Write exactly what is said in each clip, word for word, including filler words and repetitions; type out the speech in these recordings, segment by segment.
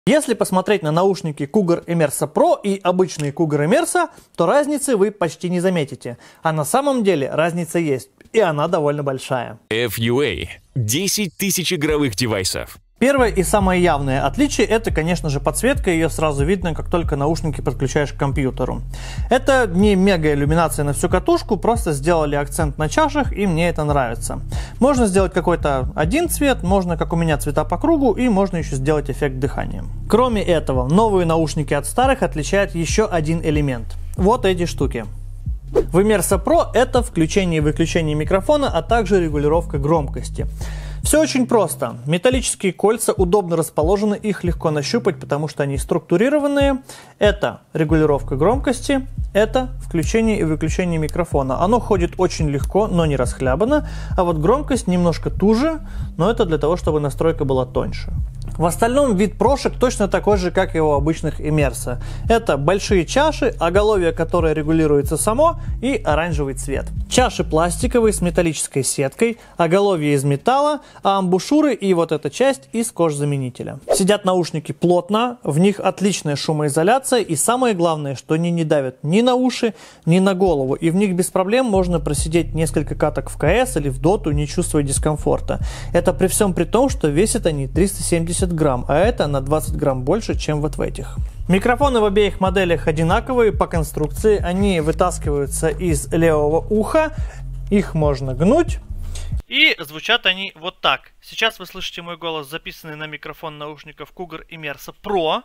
Если посмотреть на наушники Cougar Immersa Pro и обычные Cougar Immersa, то разницы вы почти не заметите. А на самом деле разница есть, и она довольно большая. эф ю эй – десять тысяч игровых девайсов. Первое и самое явное отличие — это, конечно же, подсветка. Ее сразу видно, как только наушники подключаешь к компьютеру. Это не мега иллюминация на всю катушку, просто сделали акцент на чашах, и мне это нравится. Можно сделать какой-то один цвет, можно, как у меня, цвета по кругу, и можно еще сделать эффект дыхания. Кроме этого, новые наушники от старых отличает еще один элемент. Вот эти штуки. В Immersa Pro это включение и выключение микрофона, а также регулировка громкости. Все очень просто. Металлические кольца удобно расположены, их легко нащупать, потому что они структурированные. Это регулировка громкости, это включение и выключение микрофона. Оно ходит очень легко, но не расхлябано, а вот громкость немножко туже, но это для того, чтобы настройка была тоньше. В остальном вид прошек точно такой же, как и у обычных Immersa. Это большие чаши, оголовье, которое регулируется само, и оранжевый цвет. Чаши пластиковые с металлической сеткой, оголовье из металла, а амбушюры и вот эта часть из кожзаменителя. Сидят наушники плотно, в них отличная шумоизоляция, и самое главное, что они не давят ни на уши, ни на голову, и в них без проблем можно просидеть несколько каток в ка эс или в доту, не чувствуя дискомфорта. Это при всем при том, что весят они триста семьдесят грамм, а это на двадцать грамм больше, чем вот в этих. Микрофоны в обеих моделях одинаковые по конструкции, они вытаскиваются из левого уха, их можно гнуть. И звучат они вот так. Сейчас вы слышите мой голос, записанный на микрофон наушников Cougar Immersa Pro.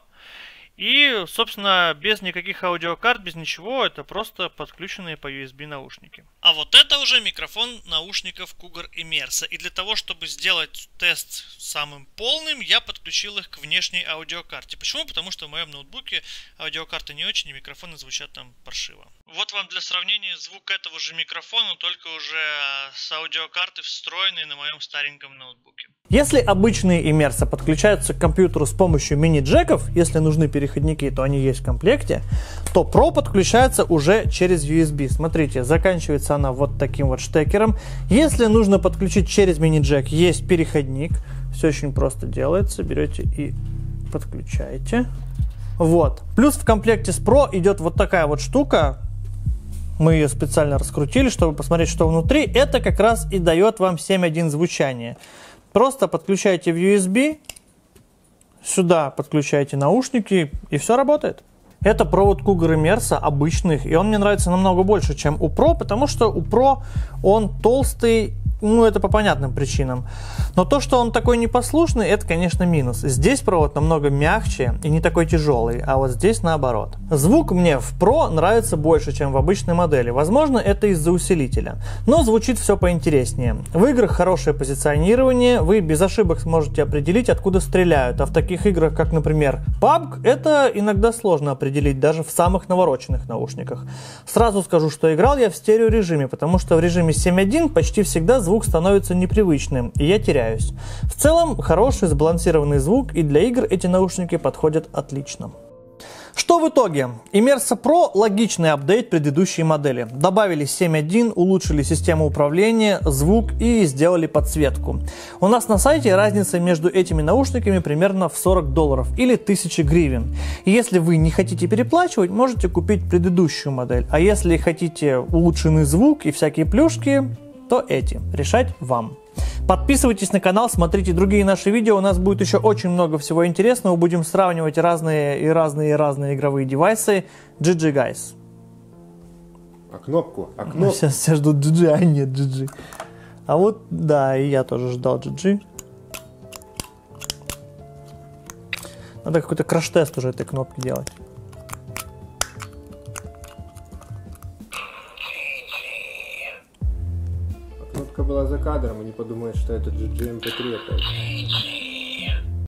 И, собственно, без никаких аудиокарт, без ничего, это просто подключенные по ю эс би наушники. А вот это уже микрофон наушников Cougar Immersa. И для того, чтобы сделать тест самым полным, я подключил их к внешней аудиокарте. Почему? Потому что в моем ноутбуке аудиокарты не очень, и микрофоны звучат там паршиво. Вот вам для сравнения звук этого же микрофона, только уже с аудиокарты, встроенной на моем стареньком ноутбуке. Если обычные Immersa подключаются к компьютеру с помощью мини-джеков, если нужны переходники, то они есть в комплекте, то Pro подключается уже через ю эс би. Смотрите, заканчивается она вот таким вот штекером. Если нужно подключить через мини-джек, есть переходник. Все очень просто делается. Берете и подключаете. Вот. Плюс в комплекте с Pro идет вот такая вот штука. Мы ее специально раскрутили, чтобы посмотреть, что внутри. Это как раз и дает вам семь один звучание. Просто подключаете в ю эс би, сюда подключаете наушники, и все работает. Это провод Cougar Immersa обычных, и он мне нравится намного больше, чем у Pro, потому что у Pro он толстый, ну это по понятным причинам. Но то, что он такой непослушный, это, конечно, минус. Здесь провод намного мягче и не такой тяжелый, а вот здесь наоборот. Звук мне в Pro нравится больше, чем в обычной модели. Возможно, это из-за усилителя. Но звучит все поинтереснее. В играх хорошее позиционирование, вы без ошибок сможете определить, откуда стреляют. А в таких играх, как, например, пабг, это иногда сложно определить даже в самых навороченных наушниках. Сразу скажу, что играл я в стереорежиме, потому что в режиме семь один почти всегда звук становится непривычным, и я теряюсь. В целом, хороший сбалансированный звук, и для игр эти наушники подходят отлично. Что в итоге? Immersa Pro – логичный апдейт предыдущей модели. Добавили семь один, улучшили систему управления, звук и сделали подсветку. У нас на сайте разница между этими наушниками примерно в сорок долларов или тысяча гривен. И если вы не хотите переплачивать, можете купить предыдущую модель. А если хотите улучшенный звук и всякие плюшки, то эти. Решать вам. Подписывайтесь на канал, смотрите другие наши видео, у нас будет еще очень много всего интересного, будем сравнивать разные и разные и разные игровые девайсы. джи джи, guys. А кнопку? А кнопку? Сейчас все ждут джи джи, а нет джи джи. А вот, да, и я тоже ждал джи джи. Надо какой-то краш-тест уже этой кнопки делать. Кнопка была за кадром, и не подумают, что это джи джи эм пи три опять.